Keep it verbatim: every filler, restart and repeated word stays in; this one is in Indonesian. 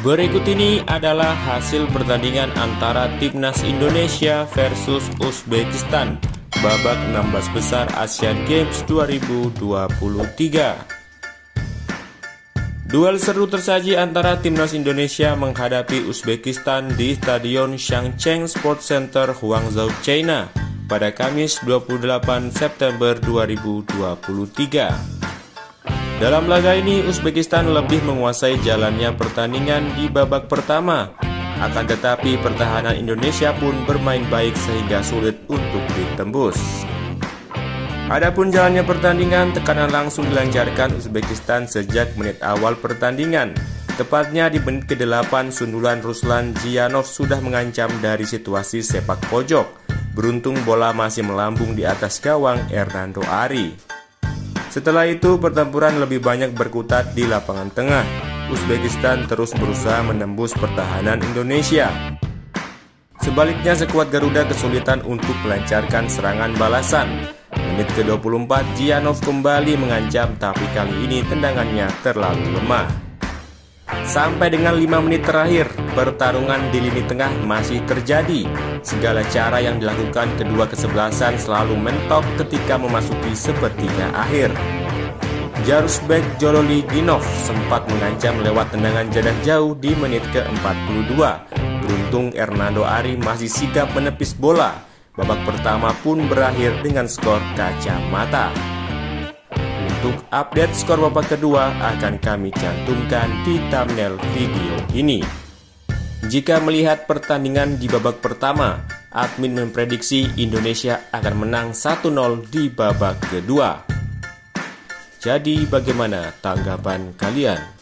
Berikut ini adalah hasil pertandingan antara Timnas Indonesia versus Uzbekistan babak enam belas besar Asian Games dua ribu dua puluh tiga. Duel seru tersaji antara Timnas Indonesia menghadapi Uzbekistan di Stadion Shangcheng Sports Center, Guangzhou, China pada Kamis dua puluh delapan September dua ribu dua puluh tiga. Dalam laga ini, Uzbekistan lebih menguasai jalannya pertandingan di babak pertama. Akan tetapi pertahanan Indonesia pun bermain baik sehingga sulit untuk ditembus. Adapun jalannya pertandingan, tekanan langsung dilancarkan Uzbekistan sejak menit awal pertandingan. Tepatnya di menit kedelapan, sundulan Ruslan Ziyanov sudah mengancam dari situasi sepak pojok. Beruntung bola masih melambung di atas gawang Hernando Ari. Setelah itu, pertempuran lebih banyak berkutat di lapangan tengah. Uzbekistan terus berusaha menembus pertahanan Indonesia. Sebaliknya, skuad Garuda kesulitan untuk melancarkan serangan balasan. Menit ke dua puluh empat, Ziyanov kembali mengancam, tapi kali ini tendangannya terlalu lemah. Sampai dengan lima menit terakhir, pertarungan di lini tengah masih terjadi. Segala cara yang dilakukan kedua kesebelasan selalu mentok ketika memasuki sepertiga akhir. Jaruzbek Jaloliddinov sempat mengancam lewat tendangan jarak jauh di menit ke empat puluh dua. Beruntung Hernando Ari masih sigap menepis bola. Babak pertama pun berakhir dengan skor kacamata. Untuk update skor babak kedua akan kami cantumkan di thumbnail video ini. Jika melihat pertandingan di babak pertama, admin memprediksi Indonesia akan menang satu nol di babak kedua. Jadi bagaimana tanggapan kalian?